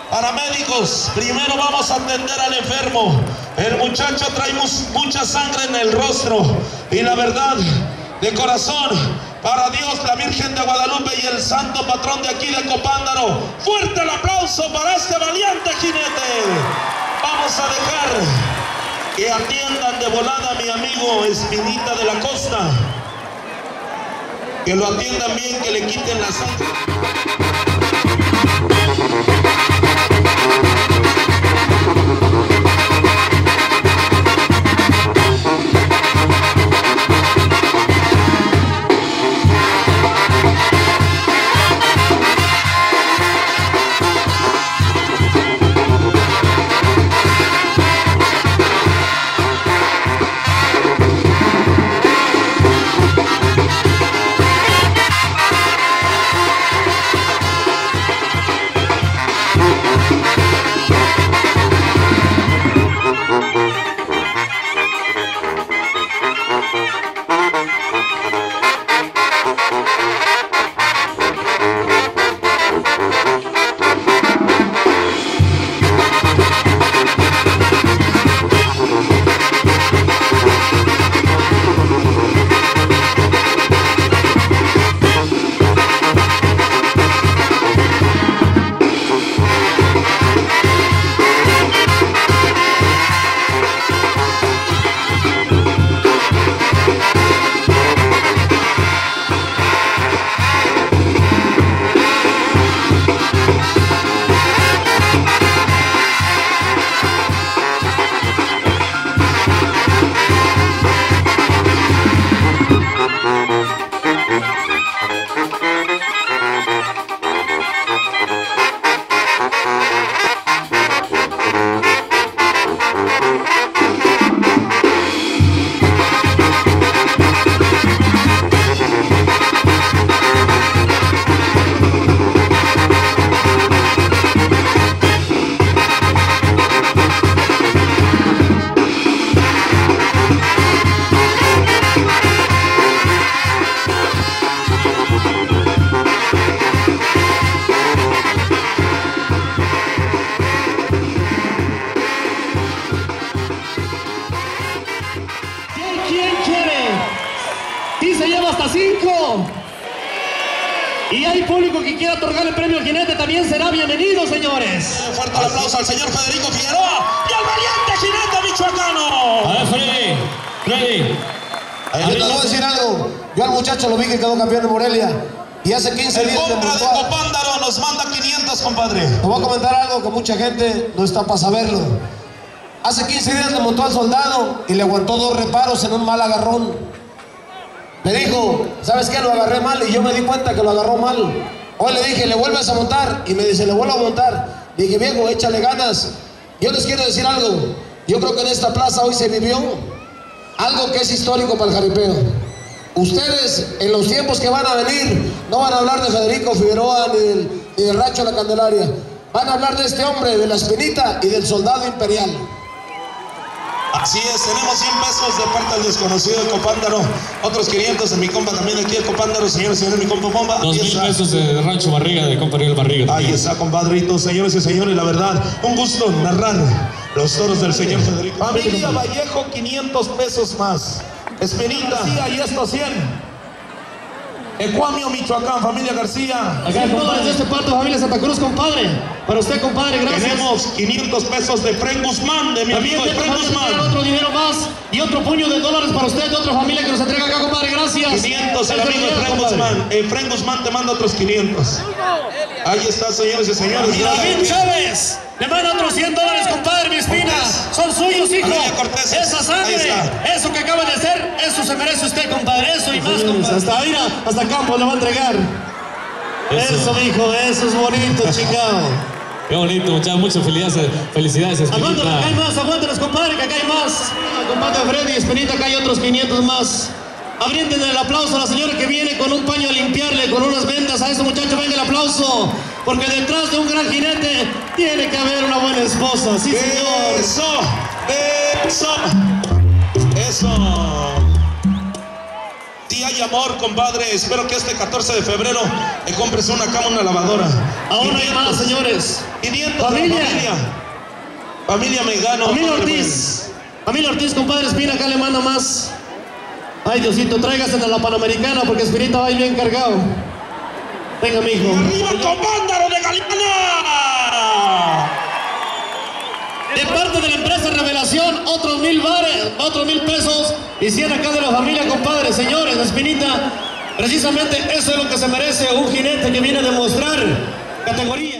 Paramédicos, primero vamos a atender al enfermo. El muchacho trae mucha sangre en el rostro. Y la verdad, de corazón, para Dios, la Virgen de Guadalupe y el santo patrón de aquí de Copándaro, fuerte el aplauso para este valiente jinete. Vamos a dejar que atiendan de volada a mi amigo Espinita de la Costa. Que lo atiendan bien, que le quiten la sangre. Hasta 5. Y hay público que quiera otorgar el premio al jinete, también será bienvenido, señores. Un fuerte aplauso al señor Federico Figueroa y al valiente jinete michoacano. A ver, Freddy. Yo te voy a decir algo. Yo al muchacho lo vi que quedó campeón de Morelia. Y hace 15 días El Contra de Copándaro nos manda 500, compadre. Te voy a comentar algo que mucha gente no está para saberlo. Hace 15 días le montó al soldado y le aguantó 2 reparos en un mal agarrón. Me dijo, ¿sabes qué? Lo agarré mal, y yo me di cuenta que lo agarró mal. Hoy le dije, ¿le vuelves a montar? Y me dice, le vuelvo a montar. Le dije, viejo, échale ganas. Yo les quiero decir algo. Yo creo que en esta plaza hoy se vivió algo que es histórico para el jaripeo. Ustedes, en los tiempos que van a venir, no van a hablar de Federico Figueroa ni del Rancho La Candelaria. Van a hablar de este hombre, de la Espinita y del soldado imperial. Así es, tenemos 100 pesos de parte del desconocido de Copándaro, otros 500 de mi compa también aquí de Copándaro, señores y señores, mi compa Bomba. 2,000 pesos de Rancho Barriga, de compa Ariel Barriga. Ahí está, compadrito, señores y señores, la verdad, un gusto narrar los toros del señor Federico. Familia Vallejo, 500 pesos más. Espinita, y esto 100. Ecuamio, Michoacán, familia García. Acá $100 de este parto, familia Santa Cruz, compadre. Para usted, compadre, gracias. Tenemos 500 pesos de Fren Guzmán, de mi amigo Fren Guzmán. Otro dinero más y otro puño de dólares para usted, de otra familia que nos entrega acá, compadre, gracias. 500 el amigo Fren Guzmán. Fren Guzmán te manda otros 500. Ahí está, señores y señores. Y David Chávez le manda otros $100, compadre, mi espina. Son suyos, hijo. Cortés. Esa sangre, eso que acaba de hacer, eso se merece usted, compadre. Eso y más, compadre. Hasta, mira, hasta Campos le va a entregar. Eso, mijo, eso es bonito, chingado. Qué bonito, muchachos, muchas felicidades, Espinita. Acá hay más, aguántenos, compadre, que acá hay más. Compadre Freddy, Espinita, acá hay otros 500 más. Abrienten el aplauso a la señora que viene con un paño a limpiarle, con unas vendas. A este muchacho venga el aplauso, porque detrás de un gran jinete tiene que haber una buena esposa. Sí, señor. Eso. si hay amor, compadre, espero que este 14 de febrero te compres una cama, una lavadora. Aún hay más, señores. 500 Familia. Familia Megano. Familia Ortiz. Familia Ortiz, compadre Espina, acá le manda más. Ay, Diosito, tráigase a la Panamericana porque Espinita va ahí bien cargado. Venga, mijo. ¡Arriba el Comándaro de Galeana! De parte de la empresa Revelación, otros 1000 bares, otros 1000 pesos. Y 100 acá de la familia, compadre. Señores, Espinita, precisamente eso es lo que se merece un jinete que viene a demostrar categoría.